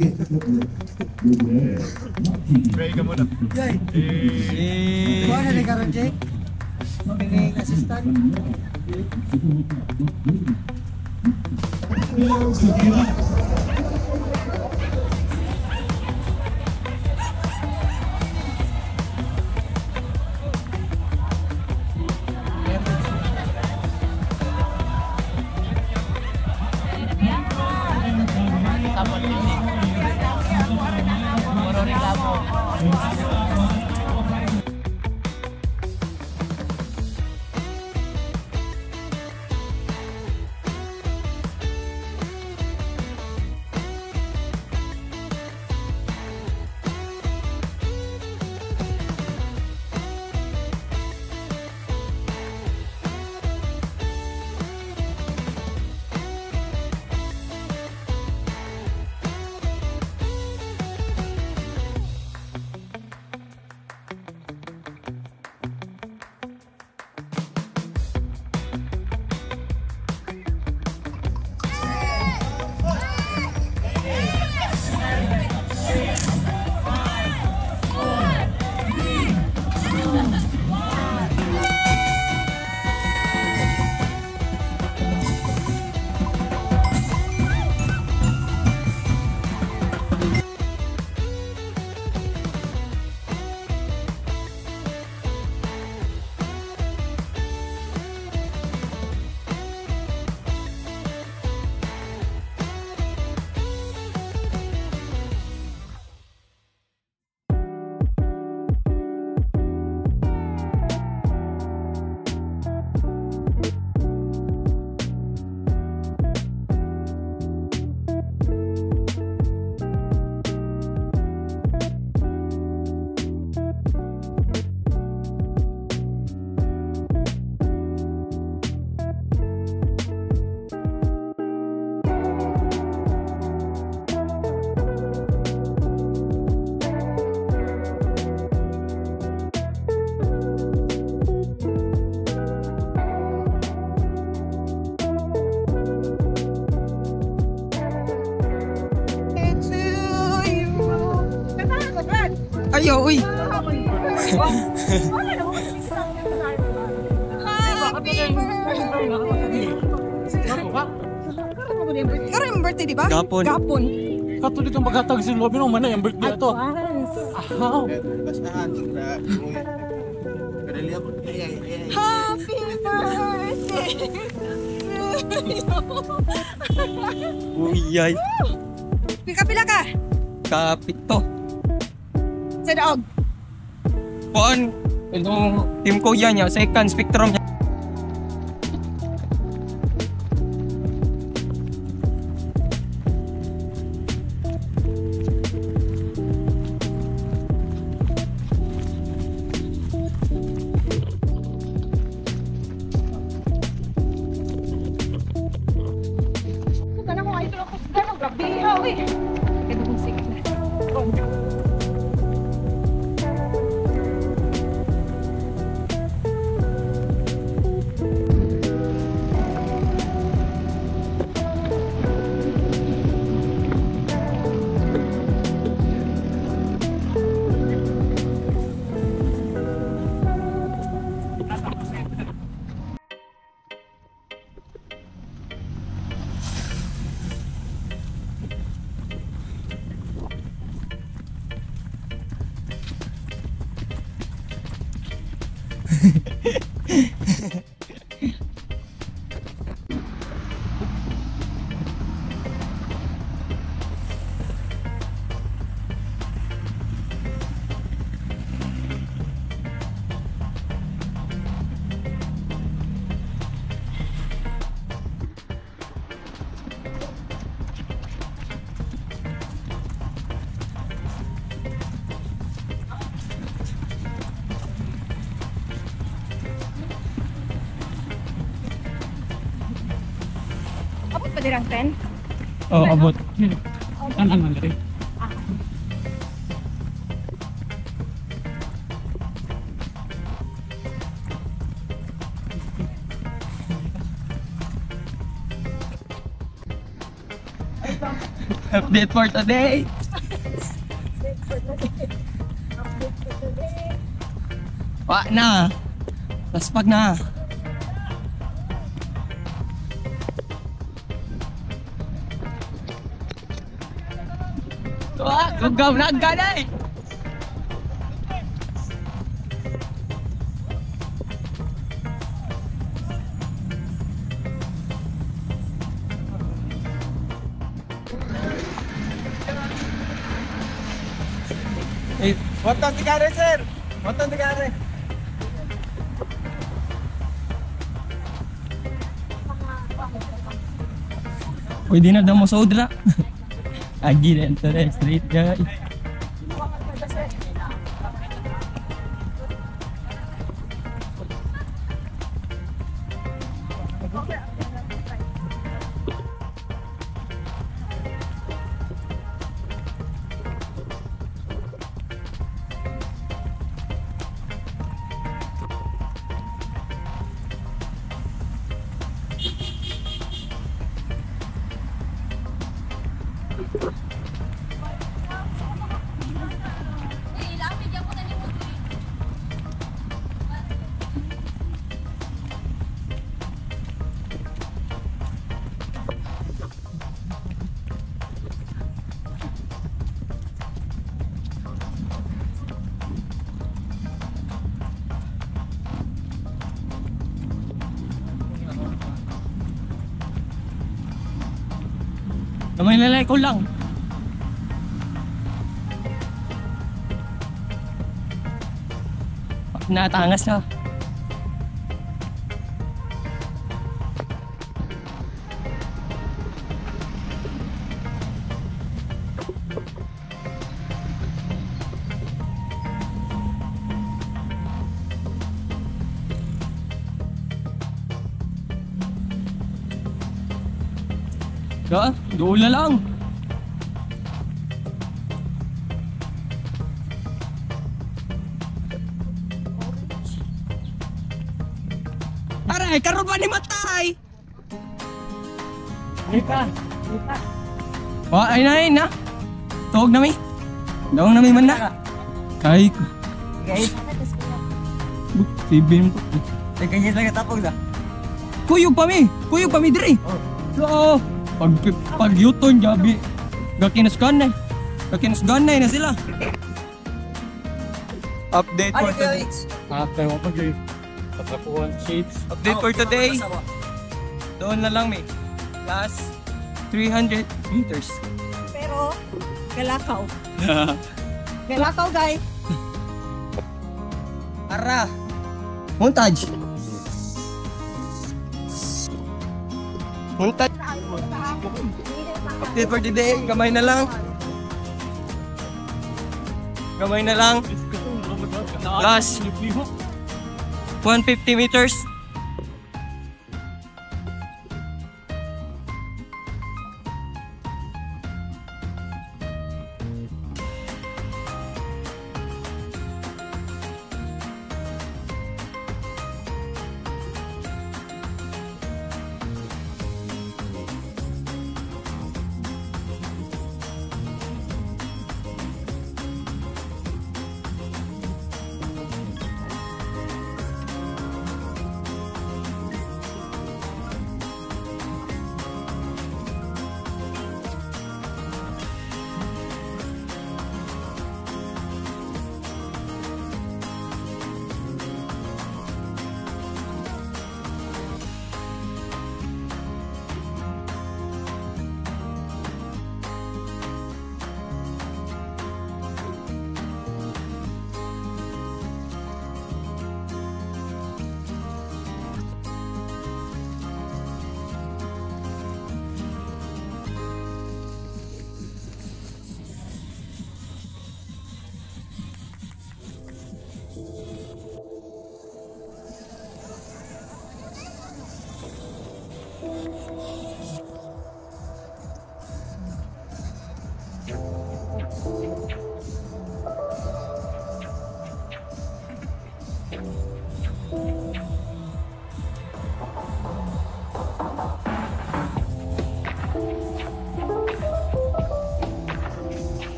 Pray ka muna. Jay! Kuha na ni Karon, Jay? Piling assistant? Ayaw, uy! Karon yung birthday, di ba? Gapon. Gapon. Katuloy kang pagkatag sa lobby mo, man na yung birthday ito. Ahaw. Happy birthday! Uyay. Kapila ka? Kapito. Sa daog. Kuan. Itong team ko yan ya. Second spectrum niya. Padirang ten? Oh, abot. Tanan man diri. Update for today. Wa na. Laspag na. Wah, gugam na ganay. Eh, Watang tigare, sir. Watang tigare. pwede na daw mo sa udra. Agi na ito na, straight guy. Kamay lalay ko lang. Natangas na. Doon na lang. Aray, karon pa ni matay. Ika. Oh, ay na. Tuog na mi. Daong na mi man na. Ay. Sibin mo. Kanya lang katapog na. Kuyog pa mi diri. Oo. Pag yuton gabi. Gakinasgan na sila. Update for today. After mo pag patapuan shades. Update for today. Doon na lang may. Last 300 meters. Pero, galakaw. Galakaw, guys. Ara. Montage. Update for today. Gamay na lang. Last 150 meters.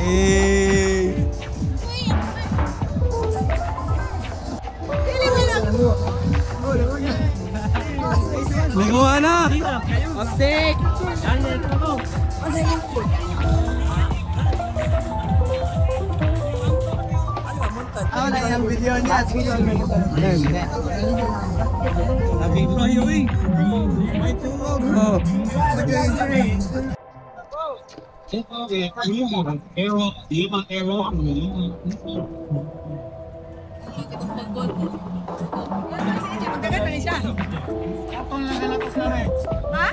Eh. Nagawa na! Update! Ako na yung video niya. Oh. Magaganda ni siya. Ha?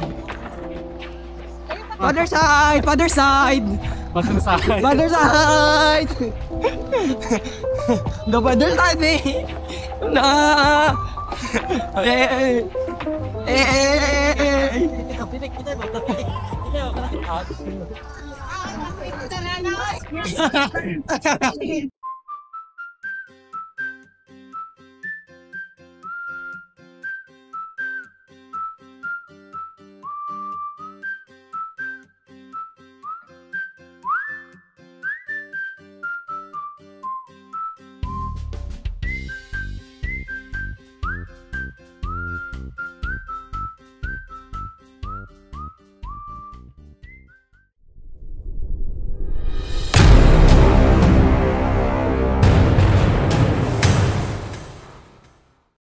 Father side! Father side! Masasahay. Father side! The father side eh! Na! Eh! Eh! Eh!